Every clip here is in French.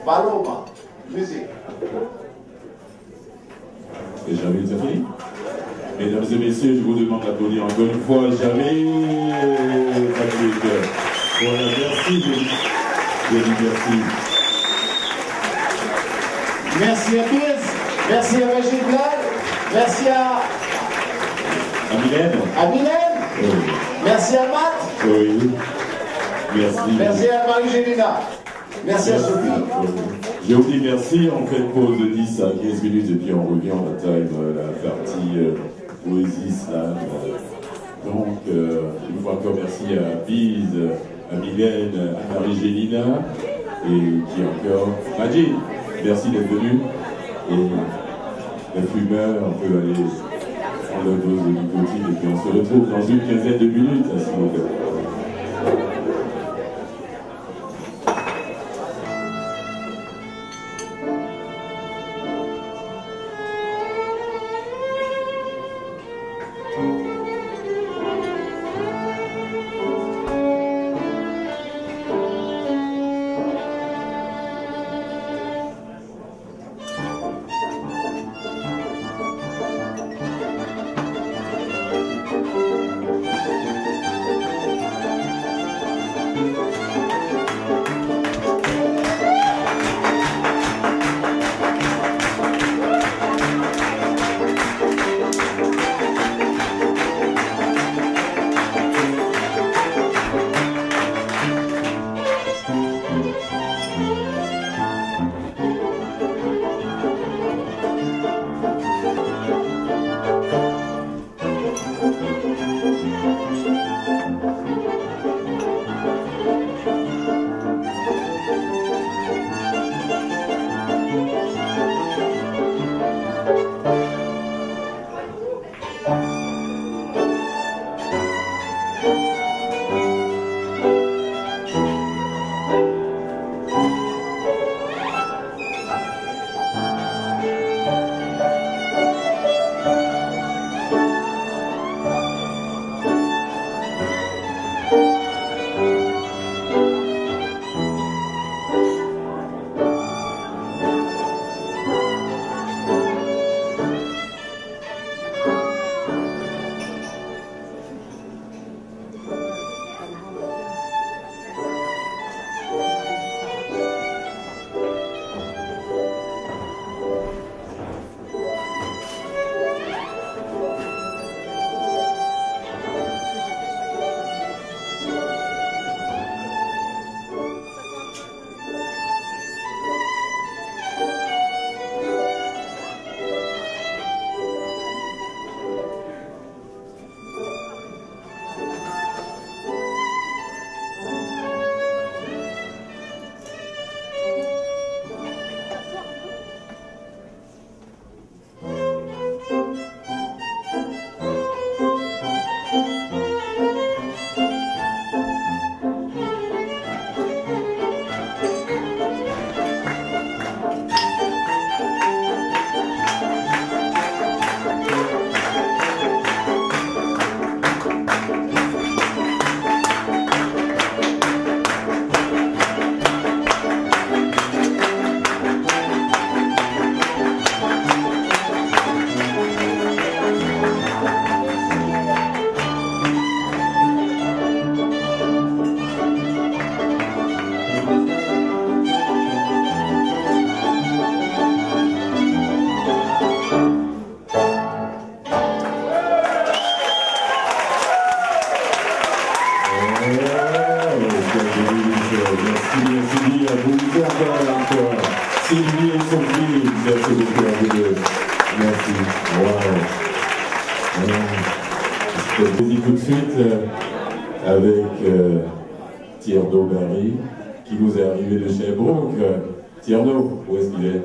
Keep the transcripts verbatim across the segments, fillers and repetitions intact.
Paloma, musique. Et Jamil Zafiri. Mesdames et messieurs, je vous demande d'applaudir encore une fois Jamil Patrick. Voilà, merci, Jérémy, merci. Merci à tous, merci à Régine Blal, merci à... À Mylène. À Mylène. Oui. Merci à Matt. Oui. Merci. Merci à Marie-Gélina. Merci, merci à Sophie. J'ai oublié merci, on fait une pause de dix à quinze minutes et puis on revient, on time la partie euh, poésie, slam. Euh, donc, euh, une fois encore merci à Bise, à Mylène, à Marie-Gélina et qui encore Majid, merci d'être venu. Et la fumeur, on peut aller prendre la dose de nicotine et puis on se retrouve dans une quinzaine de minutes, s'il vous plaît. Sylvie et Sophie, merci beaucoup à vous deux. Merci. Wow. Je vous dis tout de suite euh, avec euh, Tierno Barry, qui nous est arrivé de Sherbrooke. Tierno, où est-ce qu'il est,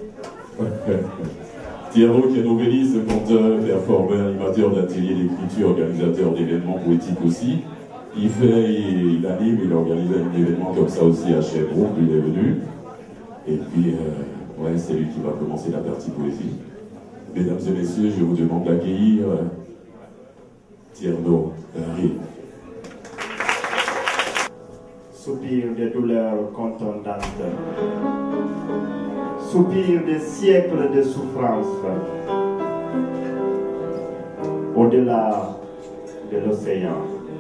Tierno qui est novelliste, conteur, performeur, animateur d'ateliers d'écriture, organisateur d'événements poétiques aussi. Il fait, il, il anime, il organise un événement comme ça aussi à Sherbrooke, il est venu. Et puis, euh, ouais, c'est lui qui va commencer la partie poésie. Mesdames et messieurs, je vous demande d'accueillir euh, Tierno Barry. soupir de douleurs contondantes, soupir de siècles de souffrance, au-delà de l'océan.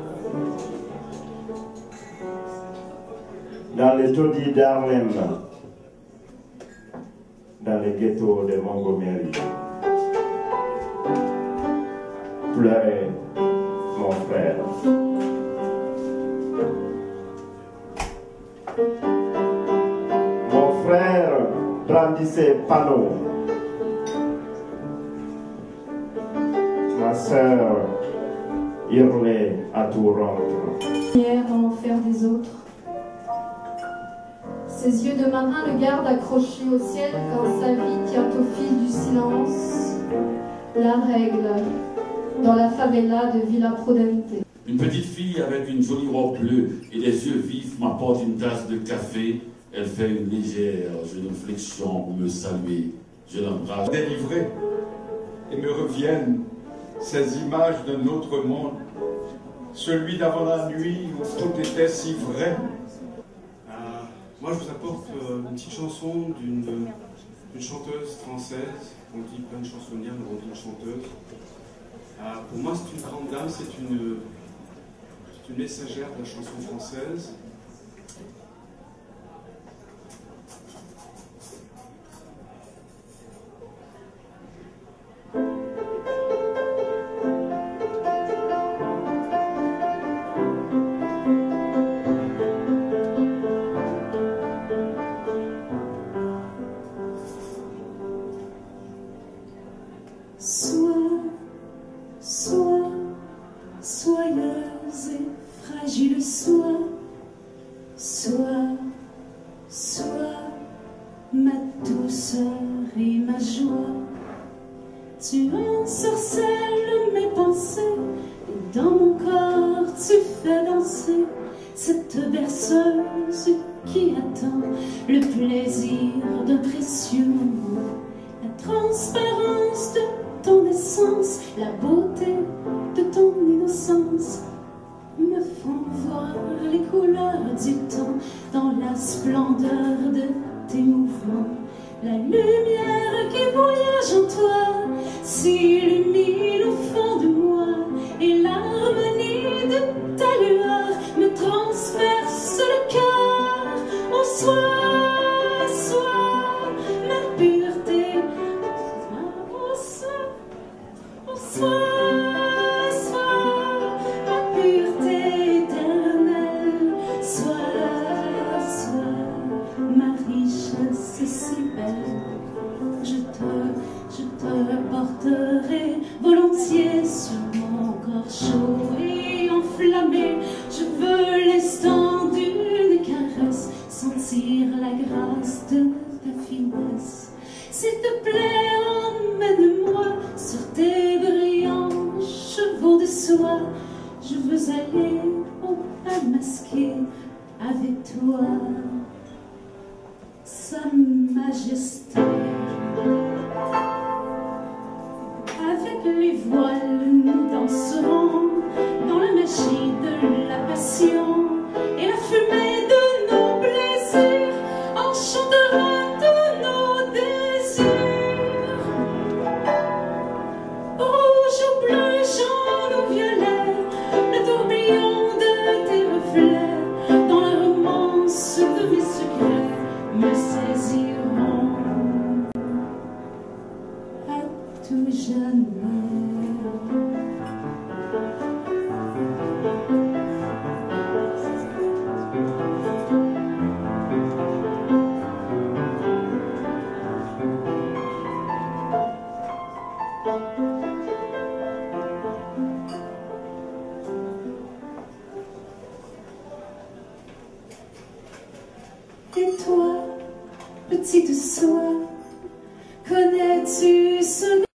Dans les taudis d'Harlem, dans les ghettos de Montgomery, pleurait mon frère. Mon frère brandissait panneaux. Ma sœur hurlait à tout rompre. Hier dans l'enfer des autres. Ses yeux de marin le gardent accroché au ciel quand sa vie tient au fil du silence. La règle dans la favela de Villa Prudente. Une petite fille avec une jolie robe bleue et des yeux vifs m'apporte une tasse de café. Elle fait une légère génuflexion pour me saluer. Je l'embrasse. Délivré et me reviennent ces images d'un autre monde, celui d'avant la nuit où tout était si vrai. Euh, moi, je vous apporte euh, une petite chanson d'une chanteuse française. On dit plein de chansonnières, mais on dit une chanteuse. Euh, pour moi, c'est une grande dame, c'est une, une messagère de la chanson française. Sois, sois, soyeuse et fragile, sois, sois, sois, ma douceur et ma joie. Tu ensorcelles mes pensées, et dans mon corps tu fais danser cette berceuse qui attend le plaisir d'un précieux moment. La transparence de ton essence, la beauté de ton innocence me font voir les couleurs du temps dans la splendeur de tes mouvements. La lumière qui voyage en toi s'illumine au fond de moi et l'harmonie de ta lueur me transperce le cœur. Oh, sois, sois ma pureté. Sois, sois ma pureté éternelle, sois, sois ma richesse si belle. Je te, je te porterai volontiers sur mon corps chaud et enflammé. Je veux l'instant d'une caresse, sentir la grâce de ta finesse. S'il te plaît, emmène-moi sur tes brillants chevaux de soie. Je veux aller au bal masqué avec toi, Sa Majesté. Avec les voiles, nous danserons dans la magie de la passion et la fumée de nos plaisirs enchantera de nos désirs. Rouge ou bleu, jaune ou violet, le tourbillon de tes reflets dans la romance de mes secrets me saisiront à tout jamais. Et toi, petite soie, connais-tu ce